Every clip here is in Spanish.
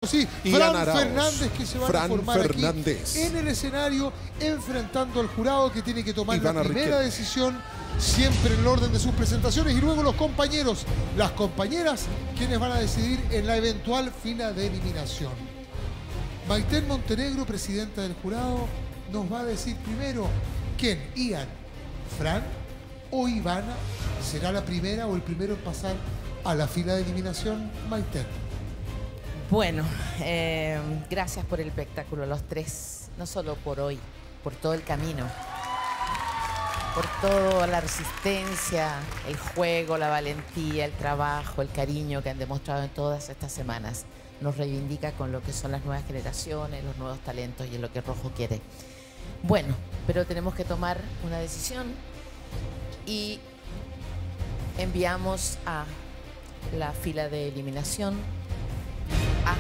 Sí, Ian Fran Arauz. Fernández, que se van a formar aquí Fernández. en el escenario, enfrentando al jurado que tiene que tomar Ivana la primera Riquelme. decisión, siempre en el orden de sus presentaciones, y luego los compañeros, las compañeras, quienes van a decidir en la eventual fila de eliminación. Maiten Montenegro, presidenta del jurado, nos va a decir primero quién, Ian, Fran o Ivana, será la primera o el primero en pasar a la fila de eliminación. Maiten. Bueno, gracias por el espectáculo, los tres, no solo por hoy, por todo el camino, por toda la resistencia, el juego, la valentía, el trabajo, el cariño que han demostrado en todas estas semanas. Nos reivindica con lo que son las nuevas generaciones, los nuevos talentos y en lo que Rojo quiere. Bueno, pero tenemos que tomar una decisión y enviamos a la fila de eliminación a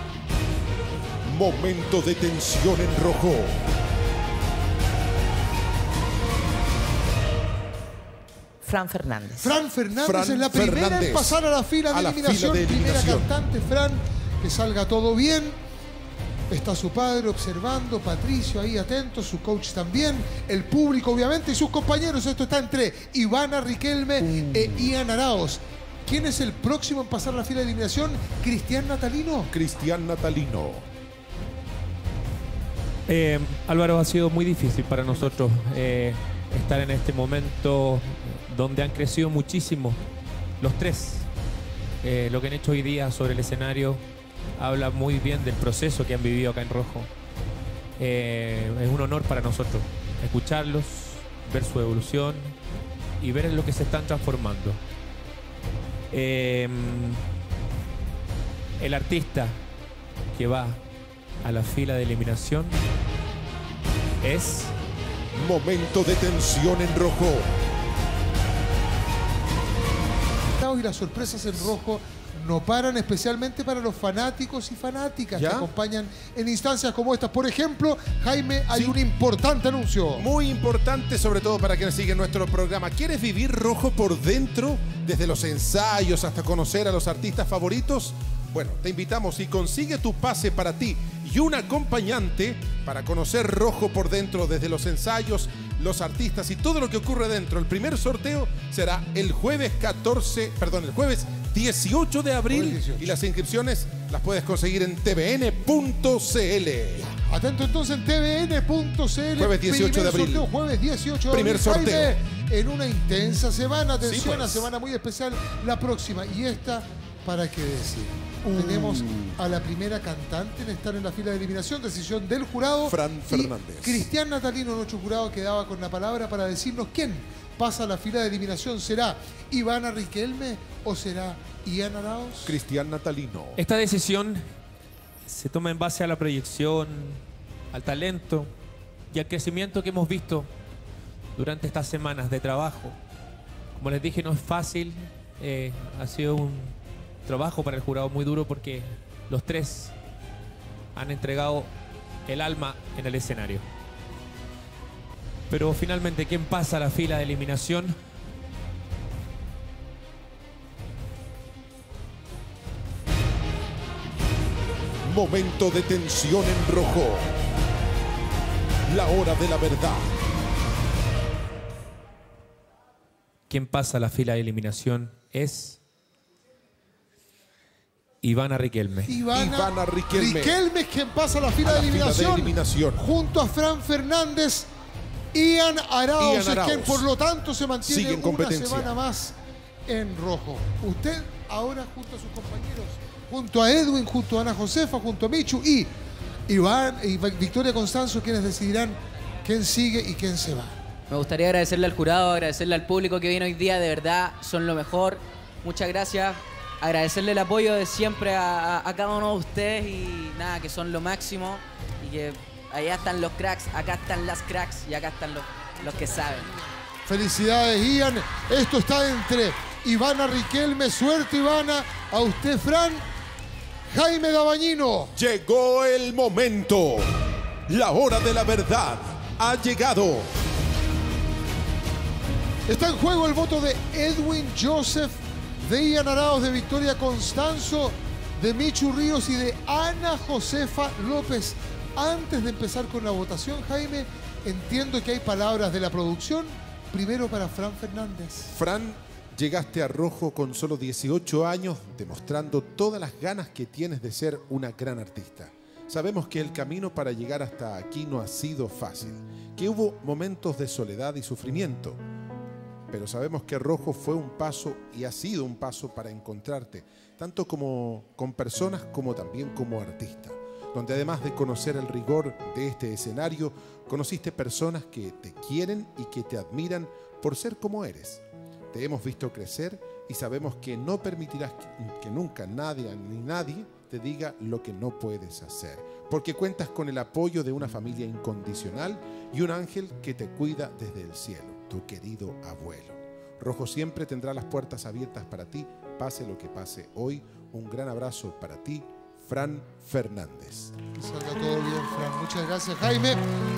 Momento de tensión en rojo. Fran Fernández. Fran Fernández Fran es la primera Fernández. en pasar a la fila de A la eliminación. fila de Primera eliminación. cantante, Fran, que salga todo bien. Está su padre observando, Patricio ahí atento, su coach también, el público obviamente y sus compañeros. Esto está entre Ivana Riquelme e Ian Arauz. ¿Quién es el próximo en pasar a la fila de eliminación? ¿Cristian Natalino? Cristian Natalino. Álvaro, ha sido muy difícil para nosotros estar en este momento donde han crecido muchísimo los tres. Lo que han hecho hoy día sobre el escenario habla muy bien del proceso que han vivido acá en Rojo. Es un honor para nosotros escucharlos, ver su evolución y ver en lo que se están transformando. El artista que va a la fila de eliminación es... Momento de tensión en rojo. Y las sorpresas en rojo no paran, especialmente para los fanáticos y fanáticas ¿Ya? que acompañan en instancias como estas. Por ejemplo, Jaime, hay un importante anuncio. Muy importante, sobre todo para quienes siguen nuestro programa. ¿Quieres vivir rojo por dentro? Desde los ensayos hasta conocer a los artistas favoritos. Bueno, te invitamos y consigue tu pase para ti y un acompañante para conocer Rojo por dentro, desde los ensayos, los artistas y todo lo que ocurre dentro. El primer sorteo será el jueves 18 de abril y las inscripciones las puedes conseguir en tvn.cl. Atento entonces en tvn.cl. Jueves 18 de abril. Sorteo, jueves 18 de Primer abril. sorteo. Jaime, en una intensa semana, atención, Sí, pues. una semana muy especial la próxima. Y esta, ¿para qué decir? Tenemos a la primera cantante en estar en la fila de eliminación, decisión del jurado. Fran Y Fernández. Cristian Natalino, nuestro jurado, quedaba con la palabra para decirnos quién pasa a la fila de eliminación. ¿Será Ivana Riquelme o será Ian Arauz? Cristian Natalino. Esta decisión se toma en base a la proyección, al talento y al crecimiento que hemos visto durante estas semanas de trabajo. Como les dije, no es fácil, ha sido un trabajo para el jurado muy duro porque los tres han entregado el alma en el escenario. Pero finalmente, ¿quién pasa a la fila de eliminación? Momento de tensión en rojo. La hora de la verdad. Quien pasa a la fila de eliminación es Ivana Riquelme. Ivana Riquelme. Riquelme es quien pasa a la fila, A la de, fila de eliminación, eliminación. junto a Fran Fernández. Ian Arauz Ian es Arauz. quien por lo tanto se mantiene Sigue en una competencia. semana más en rojo. Usted ahora junto a sus compañeros, junto a Edwin, junto a Ana Josefa, junto a Michu y Iván y Victoria Constanzo, quienes decidirán quién sigue y quién se va. Me gustaría agradecerle al jurado, agradecerle al público que viene hoy día, de verdad, son lo mejor. Muchas gracias. Agradecerle el apoyo de siempre a cada uno de ustedes y nada, que son lo máximo y que allá están los cracks, acá están las cracks y acá están los que saben. Felicidades, Ian. Esto está entre Ivana Riquelme. Suerte, Ivana. A usted, Fran. Jaime Dabañino. Llegó el momento. La hora de la verdad ha llegado. Está en juego el voto de Edwin Joseph, de Ian Arauz, de Victoria Constanzo de Michu Ríos y de Ana Josefa López. Antes de empezar con la votación, Jaime, entiendo que hay palabras de la producción. Primero para Fran Fernández. Fran, llegaste a Rojo con solo 18 años, demostrando todas las ganas que tienes de ser una gran artista. Sabemos que el camino para llegar hasta aquí no ha sido fácil, que hubo momentos de soledad y sufrimiento, pero sabemos que Rojo fue un paso y ha sido un paso para encontrarte, tanto como con personas como también como artista, donde además de conocer el rigor de este escenario, conociste personas que te quieren y que te admiran por ser como eres. Te hemos visto crecer y sabemos que no permitirás que nunca nadie ni nadie te diga lo que no puedes hacer, porque cuentas con el apoyo de una familia incondicional y un ángel que te cuida desde el cielo, tu querido abuelo. Rojo siempre tendrá las puertas abiertas para ti, pase lo que pase hoy. Un gran abrazo para ti, Fran Fernández. Que salga todo bien, Fran. Muchas gracias, Jaime.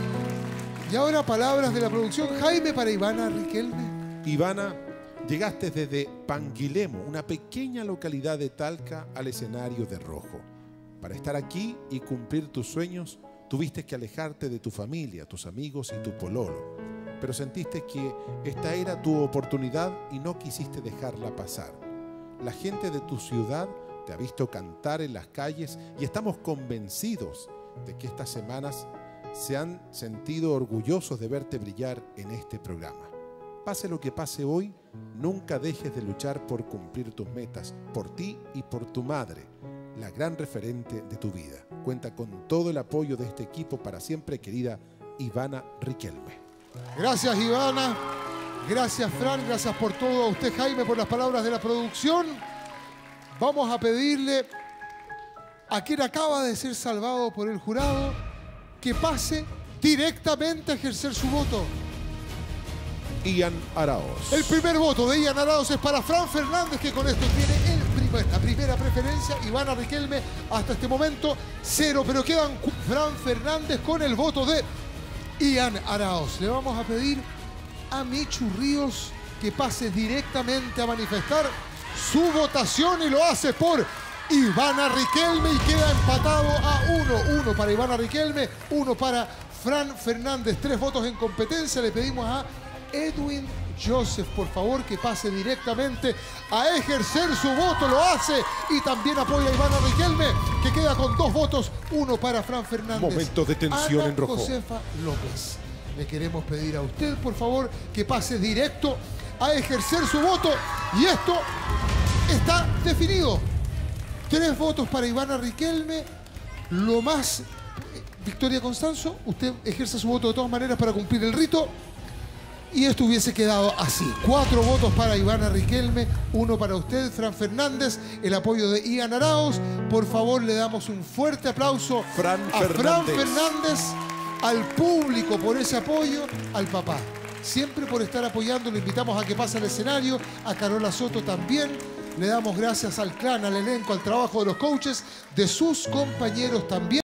Y ahora palabras de la producción. Jaime, para Ivana Riquelme. Ivana, llegaste desde Panguilemo, una pequeña localidad de Talca, al escenario de Rojo. Para estar aquí y cumplir tus sueños, tuviste que alejarte de tu familia, tus amigos y tu pololo. Pero sentiste que esta era tu oportunidad y no quisiste dejarla pasar. La gente de tu ciudad te ha visto cantar en las calles y estamos convencidos de que estas semanas se han sentido orgullosos de verte brillar en este programa. Pase lo que pase hoy, nunca dejes de luchar por cumplir tus metas, por ti y por tu madre, la gran referente de tu vida. Cuenta con todo el apoyo de este equipo para siempre, querida Ivana Riquelme. Gracias, Ivana. Gracias, Fran. Gracias por todo. A usted, Jaime, por las palabras de la producción. Vamos a pedirle a quien acaba de ser salvado por el jurado que pase directamente a ejercer su voto. Ian Araoz. El primer voto de Ian Araoz es para Fran Fernández, que con esto tiene la primera preferencia. Ivana Riquelme hasta este momento 0, pero quedan Fran Fernández con el voto de Ian Araoz. Le vamos a pedir a Michu Ríos que pase directamente a manifestar su votación y lo hace por Ivana Riquelme y queda empatado a 1. 1 para Ivana Riquelme, 1 para Fran Fernández. 3 votos en competencia. Le pedimos a Edwin Joseph, por favor, que pase directamente a ejercer su voto. Lo hace y también apoya a Ivana Riquelme, que queda con 2 votos, 1 para Fran Fernández. Momento de tensión Ana en Rojo. Josefa López, le queremos pedir a usted, por favor, que pase directo a ejercer su voto. Y esto está definido. 3 votos para Ivana Riquelme. Lo más... Victoria Constanzo, usted ejerce su voto de todas maneras para cumplir el rito. Y esto hubiese quedado así. 4 votos para Ivana Riquelme, 1 para usted, Fran Fernández. El apoyo de Ian Araoz. Por favor, le damos un fuerte aplauso a Fran Fernández, al público por ese apoyo, al papá siempre por estar apoyando. Lo invitamos a que pase al escenario, a Carola Soto también. Le damos gracias al clan, al elenco, al trabajo de los coaches, de sus compañeros también.